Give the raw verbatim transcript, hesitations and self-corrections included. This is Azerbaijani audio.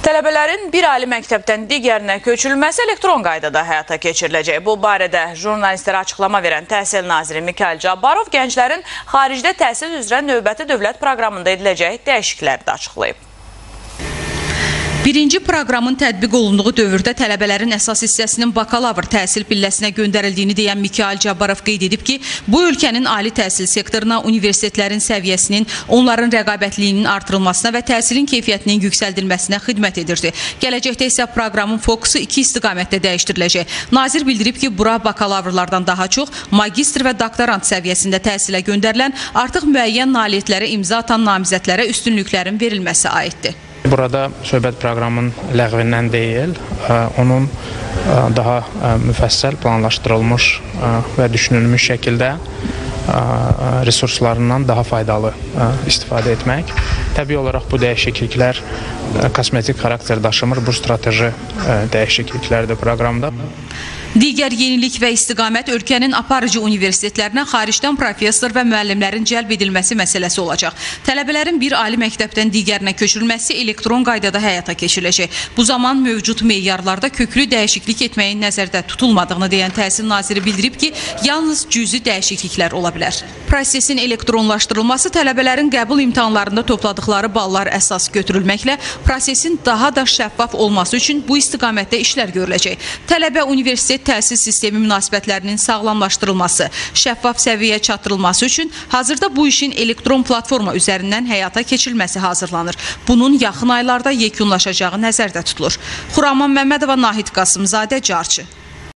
Tələbələrin bir ali məktəbdən digərinə köçürülməsi elektron qaydada həyata keçiriləcək. Bu barədə jurnalistlərə açıqlama verən Təhsil naziri Mikayıl Cabbarov gənclərin xaricdə təhsil üzrə növbəti dövlət proqramında ediləcək dəyişiklikləri də açıqlayıb. Birinci proqramın tətbiq olunduğu dövrdə tələbələrin əsas hissəsinin bakalavr təhsil pilləsinə göndərildiyini deyən Mikayıl Cabbarov qeyd edib ki, bu ölkənin ali təhsil sektoruna, universitetlərin səviyyəsinin, onların rəqabətliyinin artırılmasına və təhsilin keyfiyyətinin yüksəldilməsinə xidmət edirdi. Gələcəkdə isə proqramın fokusu iki istiqamətdə dəyişdiriləcək. Nazir bildirib ki, bura bakalavrlardan daha çox magistr və doktorant səviyyəsində təhsilə göndərilən, artıq müəyyən nailiyyətlərə imza atan namizədlərə üstünlüklərin verilməsi aiddir. Burada söhbət proqramın ləğvindən deyil, onun daha müfəssəl planlaşdırılmış və düşünülmüş şəkildə resurslarından daha faydalı istifadə etmək. Təbii olaraq bu dəyişikliklər kosmetik xarakter daşımır, bu strateji dəyişikliklərdir proqramda. Digər yenilik və istiqamət ölkənin aparıcı universitetlərinə xaricdən professor və müəllimlərin cəlb edilməsi məsələsi olacaq. Tələbələrin bir ali məktəbdən digərinə köçürülməsi elektron qaydada həyata keçiriləcək. Bu zaman mövcud meyarlarda köklü dəyişiklik etməyin nəzərdə tutulmadığını deyən Təhsil naziri bildirib ki, yalnız cüzi dəyişikliklər ola bilər. Prosesin elektronlaşdırılması tələbələrin qəbul imtahanlarında topladıqları ballar əsas götürülməklə prosesin daha da şəffaf olması üçün bu istiqamətdə işlər görüləcək. Tələbə universitet təhsil sistemi münasibətlərinin sağlamlaşdırılması, şəffaf səviyyəyə çatdırılması üçün hazırda bu işin elektron platforma üzərindən həyata keçirilməsi hazırlanır. Bunun yaxın aylarda yekunlaşacağı nəzərdə tutulur. Xuraman Məmmədova, Nahid Qasımzadə, Carçı.